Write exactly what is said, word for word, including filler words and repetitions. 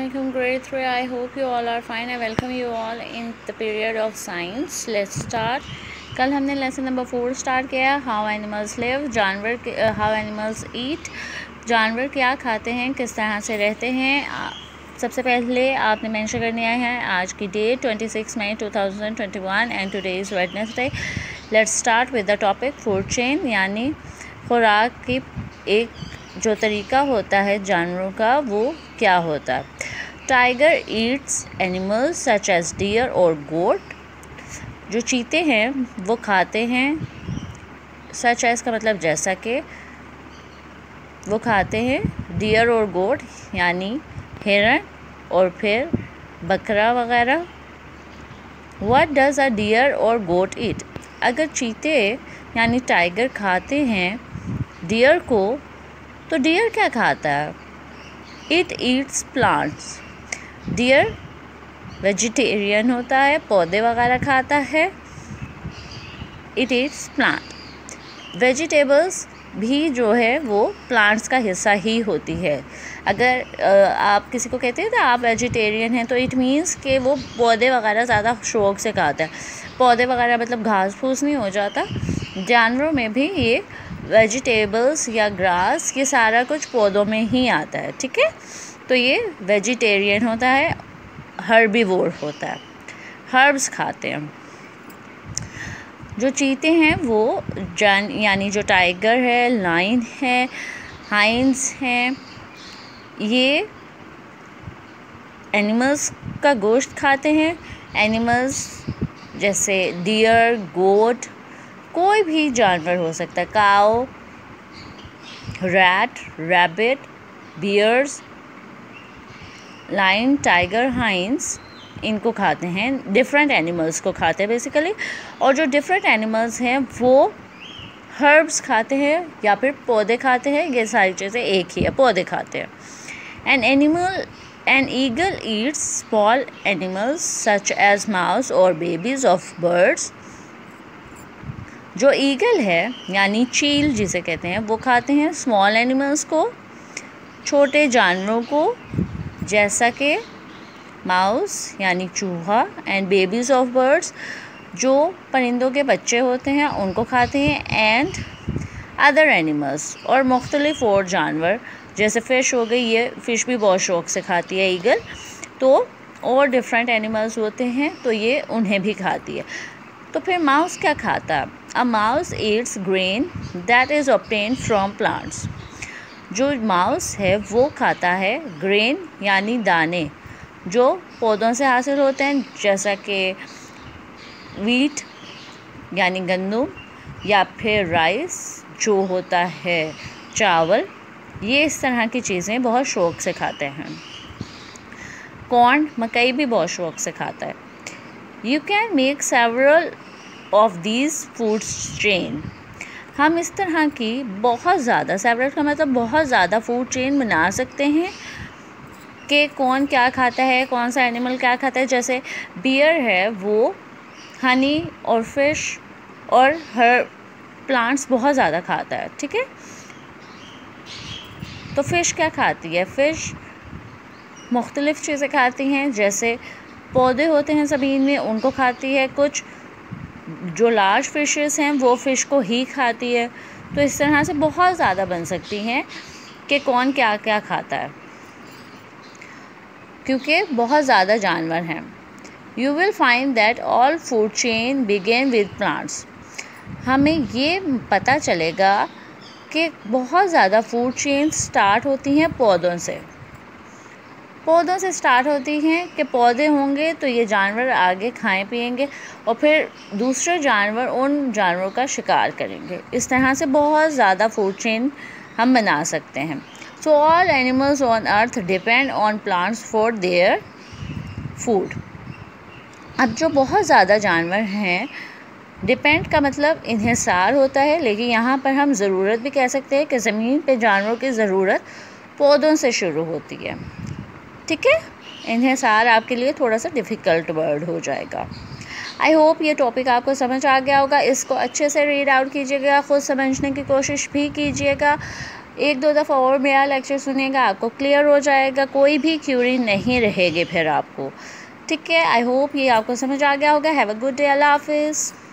Assalamualaikum grade three. I hope you all are fine. I welcome you all in the period of science. Let's start. कल हमने lesson number four start किया, how animals live, जानवर how animals eat, जानवर क्या खाते हैं, किस तरह से रहते हैं। सबसे पहले आपने मेंशन करनी है आज की date twenty six May two thousand twenty one and today is Wednesday. Let's start with the topic food chain, यानी खुराक की एक जो तरीका होता है जानवरों का वो क्या होता है। Tiger eats animals such as deer और गोट, जो चीते हैं वो खाते हैं, सच एज का मतलब जैसा कि, वो खाते हैं डियर और गोट यानी हिरण और फिर बकरा वगैरह। व्हाट डज़ अ डियर और गोट ईट, अगर चीते यानी टाइगर खाते हैं डियर को तो डियर क्या खाता है, it eats plants. Deer vegetarian होता है, पौधे वगैरह खाता है, इट ईट्स प्लांट। वेजिटेबल्स भी जो है वो प्लांट्स का हिस्सा ही होती है। अगर आप किसी को कहते हैं ना आप वेजिटेरियन हैं तो इट मीन्स कि वो पौधे वगैरह ज़्यादा शौक़ से खाता है। पौधे वगैरह मतलब घास फूस नहीं हो जाता। जानवरों में भी ये वेजिटेबल्स या ग्रास ये सारा कुछ पौधों में ही आता है, ठीक है। तो ये वेजिटेरियन होता है, हर्बीवोर होता है, हर्ब्स खाते हैं। जो चीते हैं वो जान यानी जो टाइगर है, लाइन है, हाइंस हैं, ये एनिमल्स का गोश्त खाते हैं। एनिमल्स जैसे डियर, गोट, कोई भी जानवर हो सकता है, cow, rat, rabbit, bears, lion, tiger, hyenas, इनको खाते हैं। डिफरेंट एनिमल्स को खाते हैं बेसिकली। और जो डिफरेंट एनिमल्स हैं वो हर्ब्स खाते हैं या फिर पौधे खाते हैं। ये सारी चीज़ें एक ही है, पौधे खाते हैं। An animal an eagle eats small animals such as mouse और बेबीज ऑफ बर्ड्स। जो ईगल है यानी चील जिसे कहते हैं वो खाते हैं स्मॉल एनिमल्स को, छोटे जानवरों को, जैसा कि माउस यानी चूहा, एंड बेबीज़ ऑफ बर्ड्स, जो परिंदों के बच्चे होते हैं उनको खाते हैं, एंड अदर एनिमल्स, और मुख्तलिफ और जानवर जैसे फ़िश हो गई, ये फ़िश भी बहुत शौक़ से खाती है ईगल। तो और डिफरेंट एनिमल्स होते हैं तो ये उन्हें भी खाती है। तो फिर माउस क्या खाता है? A mouse eats grain that is obtained from plants. जो माउस है वो खाता है ग्रेन यानी दाने जो पौधों से हासिल होते हैं, जैसा कि वीट यानी गंदम या फिर राइस जो होता है चावल, ये इस तरह की चीज़ें बहुत शौक़ से खाते हैं। कॉर्न, मकई भी बहुत शौक़ से खाता है। You can make several of these food chain, हम इस तरह की बहुत ज़्यादा, सेवरल का मतलब बहुत ज़्यादा फूड चेन बना सकते हैं कि कौन क्या खाता है, कौन सा एनिमल क्या खाता है। जैसे बियर है वो हनी और फिश और हर प्लांट्स बहुत ज़्यादा खाता है, ठीक है। तो फ़िश क्या खाती है? फ़िश मुख्तलिफ़ चीज़ें खाती हैं, जैसे पौधे होते हैं ज़मीन में उनको खाती है, कुछ जो लार्ज फिशेस हैं वो फ़िश को ही खाती है। तो इस तरह से बहुत ज़्यादा बन सकती हैं कि कौन क्या क्या खाता है, क्योंकि बहुत ज़्यादा जानवर हैं। You will find that all food chain begin with plants, हमें ये पता चलेगा कि बहुत ज़्यादा फूड चेन स्टार्ट होती हैं पौधों से। पौधों से स्टार्ट होती हैं कि पौधे होंगे तो ये जानवर आगे खाएं पिएंगे और फिर दूसरे जानवर उन जानवरों का शिकार करेंगे। इस तरह से बहुत ज़्यादा फूड चेन हम बना सकते हैं। So all animals on earth depend on plants for their food. अब जो बहुत ज़्यादा जानवर हैं, डिपेंड का मतलब इन्हिसार होता है, लेकिन यहाँ पर हम ज़रूरत भी कह सकते हैं कि ज़मीन पे जानवरों की ज़रूरत पौधों से शुरू होती है, ठीक है। इन्हिसार आपके लिए थोड़ा सा डिफ़िकल्ट वर्ड हो जाएगा। आई होप ये टॉपिक आपको समझ आ गया होगा। इसको अच्छे से रीड आउट कीजिएगा, ख़ुद समझने की कोशिश भी कीजिएगा। एक दो दफ़ा और मेरा लेक्चर सुनिएगा, आपको क्लियर हो जाएगा, कोई भी क्यूरी नहीं रहेगी फिर आपको। ठीक है, आई होप ये आपको समझ आ गया होगा। हैव अ गुड डे, अल्लाह हाफिज़।